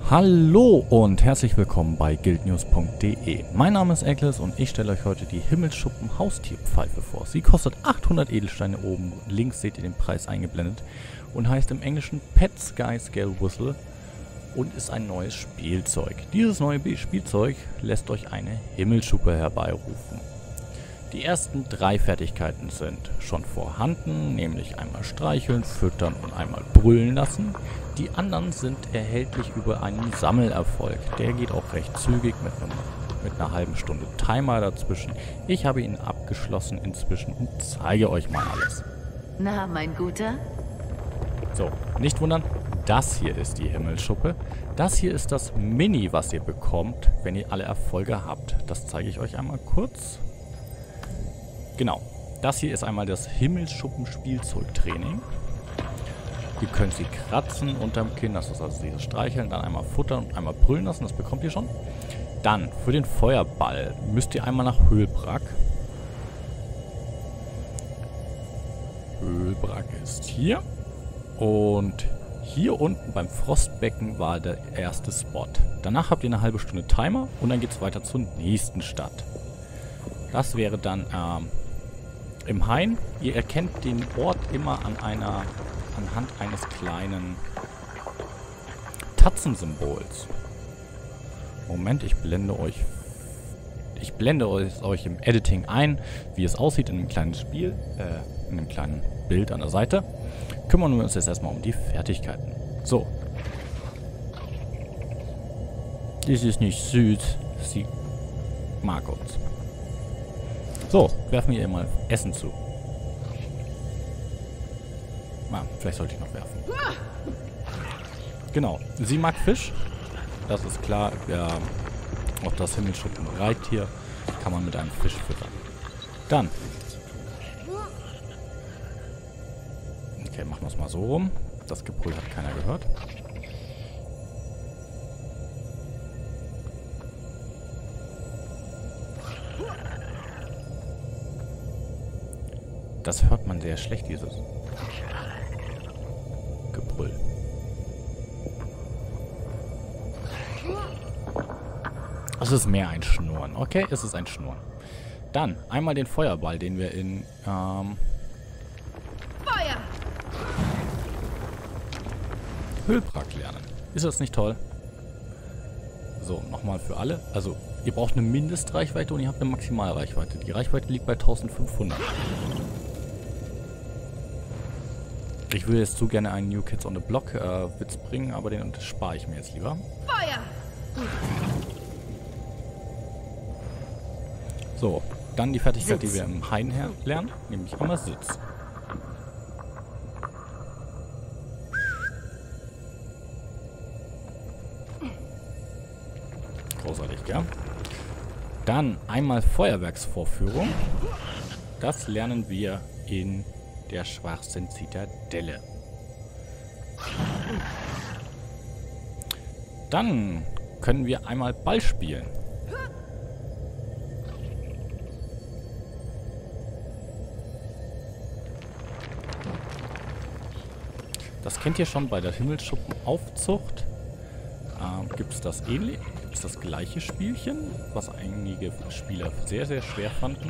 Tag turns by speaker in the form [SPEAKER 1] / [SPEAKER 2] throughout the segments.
[SPEAKER 1] Hallo und herzlich willkommen bei guildnews.de. Mein Name ist Eggles und ich stelle euch heute die Himmelsschuppen Haustierpfeife vor. Sie kostet 800 Edelsteine, oben links seht ihr den Preis eingeblendet und heißt im Englischen Pet Sky Scale Whistle und ist ein neues Spielzeug. Dieses neue Spielzeug lässt euch eine Himmelsschuppe herbeirufen. Die ersten 3 Fertigkeiten sind schon vorhanden, nämlich einmal streicheln, füttern und einmal brüllen lassen. Die anderen sind erhältlich über einen Sammelerfolg. Der geht auch recht zügig mit einer halben Stunde Timer dazwischen. Ich habe ihn abgeschlossen inzwischen und zeige euch mal alles.
[SPEAKER 2] Na, mein Guter?
[SPEAKER 1] So, nicht wundern, das hier ist die Himmelsschuppe. Das hier ist das Mini, was ihr bekommt, wenn ihr alle Erfolge habt. Das zeige ich euch einmal kurz. Genau, das hier ist einmal das Himmelsschuppen-Spielzeugtraining. Ihr könnt sie kratzen unterm Kinn, das ist also dieses Streicheln, dann einmal futtern und einmal brüllen lassen, das bekommt ihr schon. Dann, für den Feuerball müsst ihr einmal nach Höhlbrack. Höhlbrack ist hier. Und hier unten beim Frostbecken war der erste Spot. Danach habt ihr eine halbe Stunde Timer und dann geht es weiter zur nächsten Stadt. Das wäre dann im Hain. Ihr erkennt den Ort immer anhand eines kleinen Tatzensymbols. Moment, ich blende euch im Editing ein, wie es aussieht in einem kleinen Spiel, in einem kleinen Bild an der Seite. Kümmern wir uns jetzt erstmal um die Fertigkeiten. So. Das ist nicht süß. Sie mag uns. So, werfen wir ihr mal Essen zu. Vielleicht sollte ich noch werfen. Genau, sie mag Fisch. Das ist klar. Ja, auch das Himmelsschuppen-Reittier kann man mit einem Fisch füttern. Dann. Okay, machen wir es mal so rum. Das Gebrüll hat keiner gehört. Das hört man sehr schlecht, dieses Gebrüll. Es ist mehr ein Schnurren. Okay, es ist ein Schnurren. Dann einmal den Feuerball, den wir in
[SPEAKER 2] Feuer!
[SPEAKER 1] Höhlbrack lernen. Ist das nicht toll? So, nochmal für alle. Also, ihr braucht eine Mindestreichweite und ihr habt eine Maximalreichweite. Die Reichweite liegt bei 1500. Ich würde jetzt so gerne einen New Kids on the Block Witz bringen, aber den spare ich mir jetzt lieber.
[SPEAKER 2] Feuer!
[SPEAKER 1] So, dann die Fertigkeit,
[SPEAKER 2] Sitz.
[SPEAKER 1] die wir im Hain lernen, nämlich einmal Sitz. Großartig, gell? Dann einmal Feuerwerksvorführung. Das lernen wir in der schwarzen Zitadelle. Dann können wir einmal Ball spielen. Das kennt ihr schon bei der Himmelsschuppen-Aufzucht. Gibt es das ähnlich? Gibt es das gleiche Spielchen, was einige Spieler sehr, sehr schwer fanden?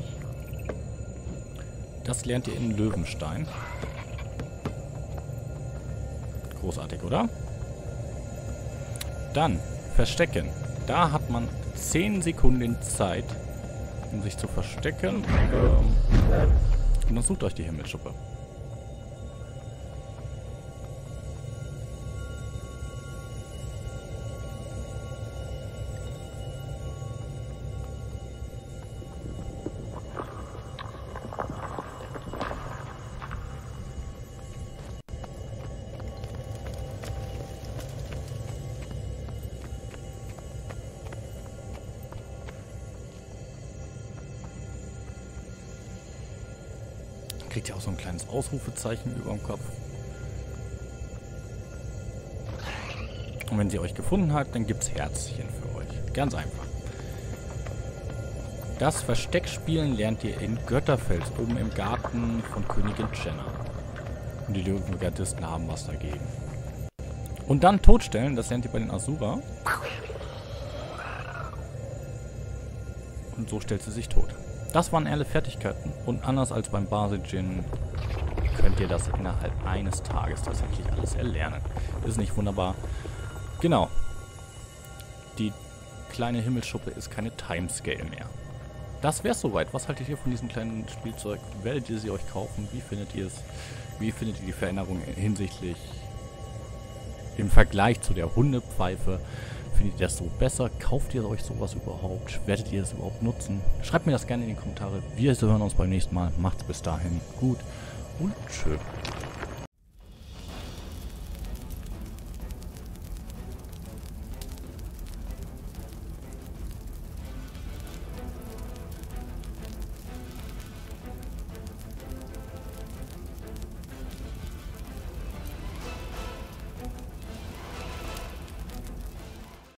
[SPEAKER 1] Das lernt ihr in Löwenstein. Großartig, oder? Dann Verstecken. Da hat man 10 Sekunden Zeit, um sich zu verstecken. Und dann sucht euch die Himmelsschuppe. Kriegt ihr auch so ein kleines Ausrufezeichen über dem Kopf. Und wenn sie euch gefunden hat, dann gibt es Herzchen für euch. Ganz einfach. Das Versteckspielen lernt ihr in Götterfels, oben im Garten von Königin Jenna. Und die Löwengardisten haben was dagegen. Und dann totstellen, das lernt ihr bei den Asura. Und so stellt sie sich tot. Das waren alle Fertigkeiten. Und anders als beim Base-Djinn könnt ihr das innerhalb eines Tages tatsächlich alles erlernen. Ist nicht wunderbar? Genau. Die kleine Himmelsschuppe ist keine Timescale mehr. Das wär's soweit. Was haltet ihr von diesem kleinen Spielzeug? Werdet ihr sie euch kaufen? Wie findet ihr es? Wie findet ihr die Veränderung hinsichtlich im Vergleich zu der Hundepfeife? Findet ihr das so besser? Kauft ihr euch sowas überhaupt? Werdet ihr es überhaupt nutzen? Schreibt mir das gerne in die Kommentare. Wir hören uns beim nächsten Mal. Macht's bis dahin gut und tschö.